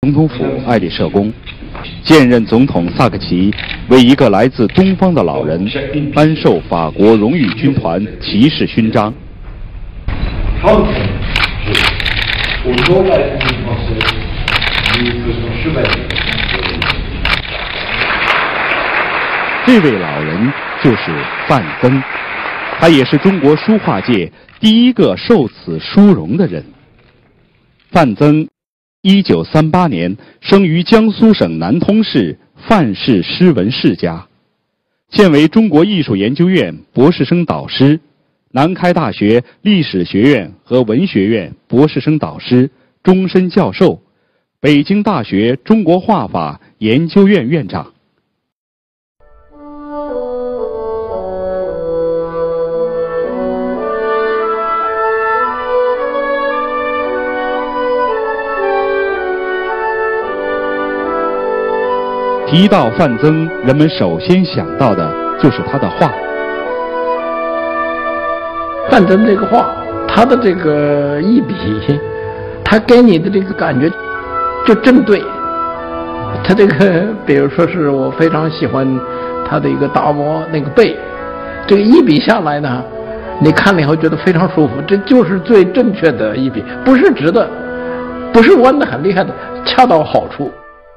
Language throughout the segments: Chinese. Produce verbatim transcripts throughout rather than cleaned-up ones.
总统府爱丽舍宫，现任总统萨克齐为一个来自东方的老人颁授法国荣誉军团骑士勋章。这位老人就是范曾，他也是中国书画界第一个受此殊荣的人。范曾，一九三八年生于江苏省南通市范氏诗文世家，现为中国艺术研究院博士生导师，南开大学历史学院和文学院博士生导师、终身教授，北京大学中国画法研究院院长。提到范曾，人们首先想到的就是他的画。 范曾这个画，他的这个一笔，他给你的这个感觉就真对。他这个，比如说是我非常喜欢他的一个达摩那个背，这个一笔下来呢，你看了以后觉得非常舒服，这就是最正确的一笔，不是直的，不是弯的很厉害的，恰到好处。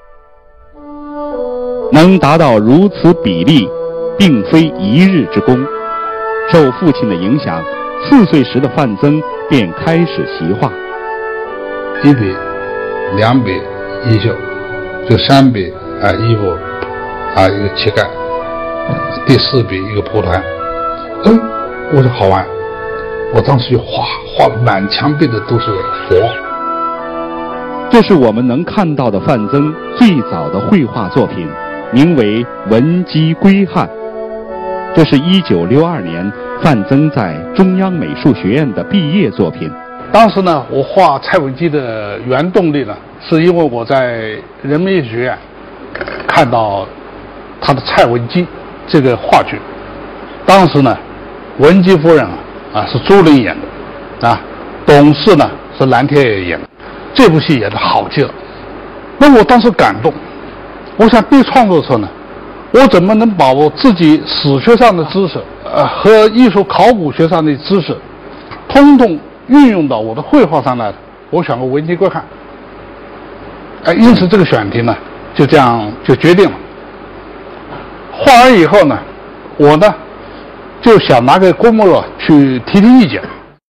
能达到如此比例，并非一日之功。受父亲的影响，四岁时的范曾便开始习画。 一笔、两笔衣袖，就三笔啊衣服啊一个膝盖，第四笔一个蒲团。嗯，我说好玩，我当时就画画满墙壁的都是佛。 这是我们能看到的范曾最早的绘画作品。名为《文姬归汉》，这是一九六二年范曾在中央美术学院的毕业作品。 当时呢，我画蔡文姬的原动力呢，是因为我在人民艺术学院看到他的《蔡文姬》这个话剧。当时呢，文姬夫人啊啊是朱琳演的，啊，董事呢是蓝天野演的，这部戏演得好极了。那我当时感动。我想对创作的时候呢，我怎么能把我自己史学上的知识，呃，和艺术考古学上的知识，通通运用到我的绘画上来？我选个文姬归汉。哎，因此这个选题呢，就这样就决定了。画完以后呢，我呢就想拿给郭沫若去提提意见。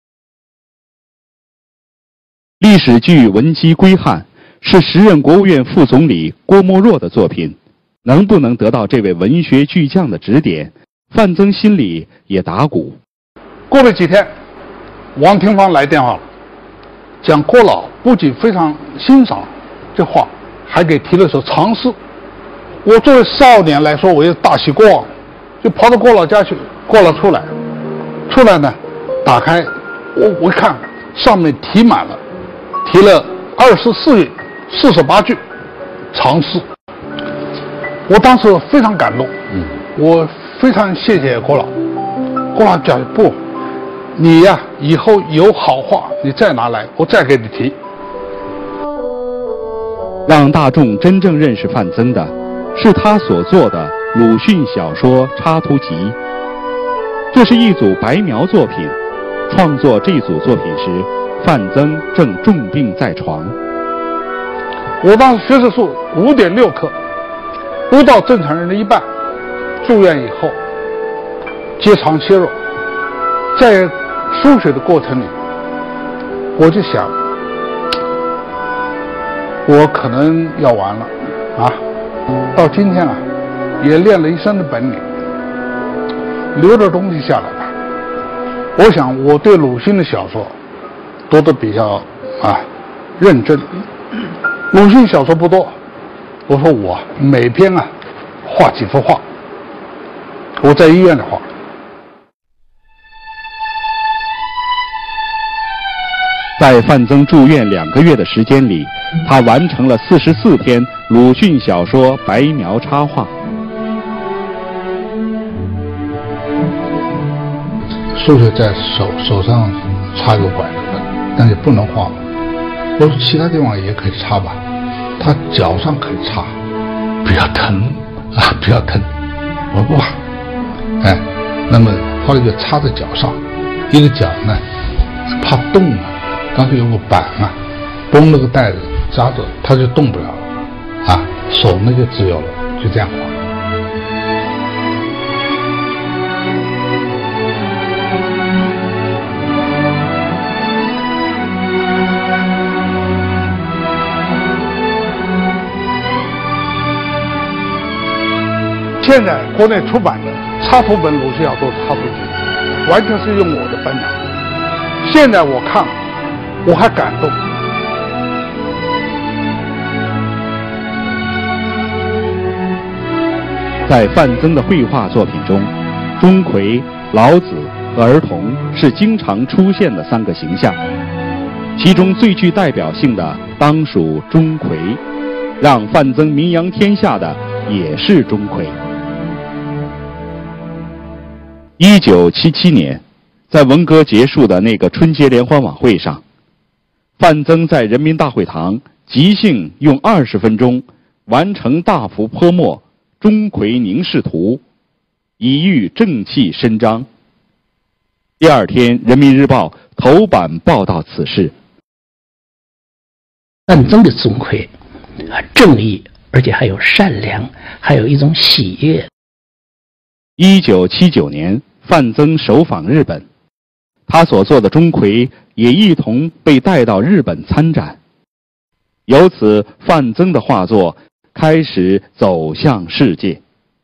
历史剧《文姬归汉》是时任国务院副总理郭沫若的作品，能不能得到这位文学巨匠的指点，范曾心里也打鼓。 过了几天，王廷芳来电话了，讲郭老不仅非常欣赏这画，还给提了首长诗。我作为少年来说，我也大喜过望，就跑到郭老家去。郭老出来，出来呢，打开我我一看，上面题满了，提了二十四页。四十八句长诗，我当时非常感动。嗯，我非常谢谢郭老。郭老讲不，你呀、啊、以后有好画，你再拿来，我再给你提。 让大众真正认识范曾的，是他所做的鲁迅小说插图集。这是一组白描作品。创作这组作品时，范曾正重病在床。 我当时血色素五点六克，不到正常人的一半。住院以后，结肠息肉，在输血的过程里，我就想，我可能要完了啊！到今天啊，也练了一身的本领，留点东西下来吧。我想我对鲁迅的小说读得比较啊认真。鲁迅小说不多，我说我每篇啊画几幅画，我在医院里画。 在范曾住院两个月的时间里，他完成了四十四篇鲁迅小说白描插画。 数学在手手上插个拐子，但是不能画。我说其他地方也可以插吧， 他脚上可以擦，不要疼啊，不要疼，我不怕。哎，那么后来就插在脚上，一个脚呢怕动了，当时有个板啊，绷了个带子扎着，他就动不了了啊，手呢就自由了，就这样画。现在国内出版的插图本鲁西亚都是插图集，完全是用我的本来。现在我看，我还感动。 在范曾的绘画作品中，钟馗、老子和儿童是经常出现的三个形象，其中最具代表性的当属钟馗，让范曾名扬天下的也是钟馗。一九七七年，在文革结束的那个春节联欢晚会上，范曾在人民大会堂即兴用二十分钟完成大幅泼墨《钟馗凝视图》，以喻正气伸张。第二天，《人民日报》头版报道此事。 范曾的钟馗啊，正义，而且还有善良，还有一种喜悦。 一九七九年，范曾首访日本，他所做的钟馗也一同被带到日本参展。由此，范曾的画作开始走向世界。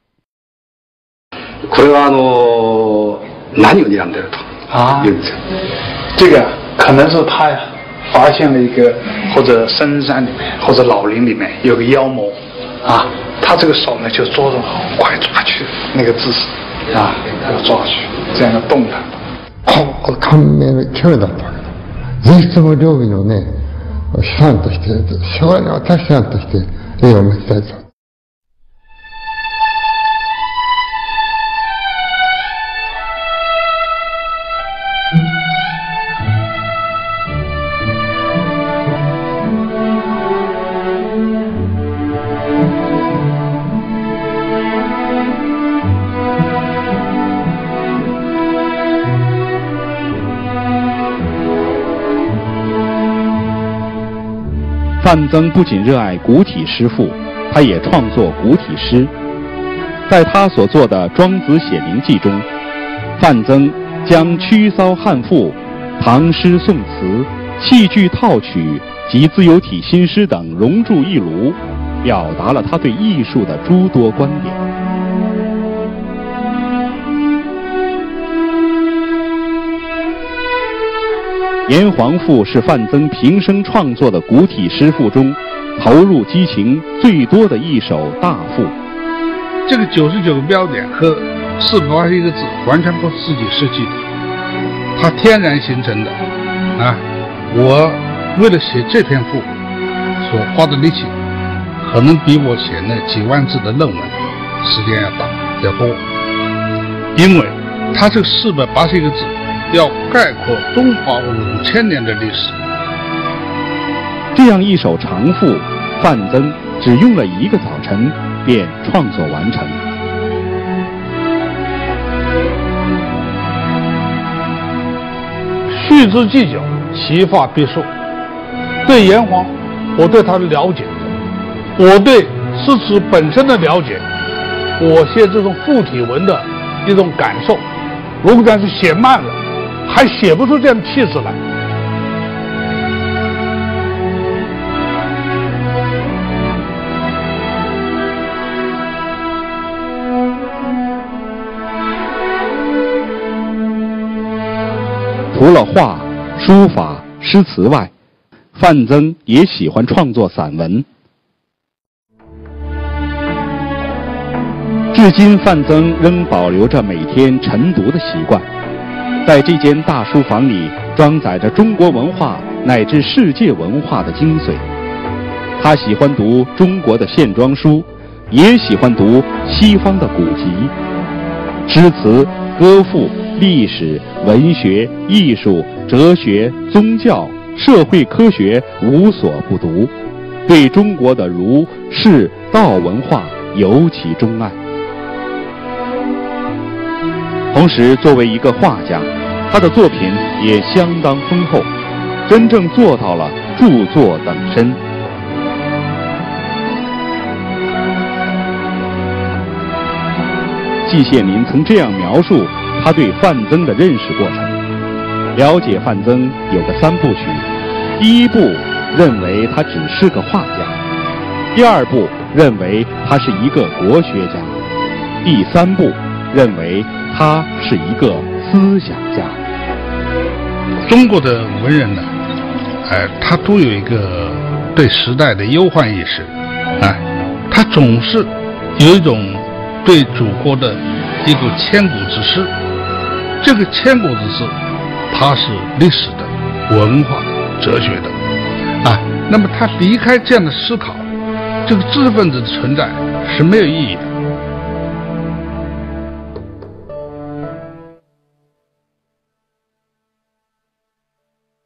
これはあの何を睨んでると啊言うんですよ。 这个可能是他呀发现了一个或者深山里面或者老林里面有个妖魔啊，他这个手呢就捉着快抓去那个姿势啊，要抓去这样的动弹。 こう感銘の勢いだったわけだ。ぜひとも両義のね師範として将来の私師範として絵を見せたいと。 范曾不仅热爱古体诗赋，他也创作古体诗。在他所作的《庄子写灵记》中，范曾将曲骚汉赋、唐诗宋词、戏剧套曲及自由体新诗等融入一炉，表达了他对艺术的诸多观点。《炎黄赋》是范曾平生创作的古体诗赋中投入激情最多的一首大赋。 这个九十九个标点和四百八十一个字完全不是自己设计的，它天然形成的啊！我为了写这篇赋所花的力气，可能比我写那几万字的论文时间要大要多，因为它这个四百八十一个字要概括中华五千年的历史。 这样一首长赋，范曾只用了一个早晨便创作完成。 续之既久，其发必寿。对炎黄，我对他的了解，我对诗词本身的了解，我写这种赋体文的一种感受，如果要是写慢了，还写不出这样的气势来。 除了画、书法、诗词外，范曾也喜欢创作散文。至今，范曾仍保留着每天晨读的习惯。在这间大书房里，装载着中国文化乃至世界文化的精髓。他喜欢读中国的线装书，也喜欢读西方的古籍，诗词、歌赋、历史、文学、艺术、哲学、宗教、社会科学无所不读。 对中国的儒、释、道文化尤其钟爱。同时，作为一个画家，他的作品也相当丰厚，真正做到了著作等身。季羡林曾这样描述他对范曾的认识过程：了解范曾有个三部曲，第一部认为他只是个画家，第二部认为他是一个国学家，第三部认为他是一个思想家。 中国的文人呢，哎，他都有一个对时代的忧患意识，哎，他总是有一种对祖国的一股千古之思。这个千古之思，它是历史的、文化的、哲学的，啊，那么他离开这样的思考，这个知识分子的存在是没有意义的。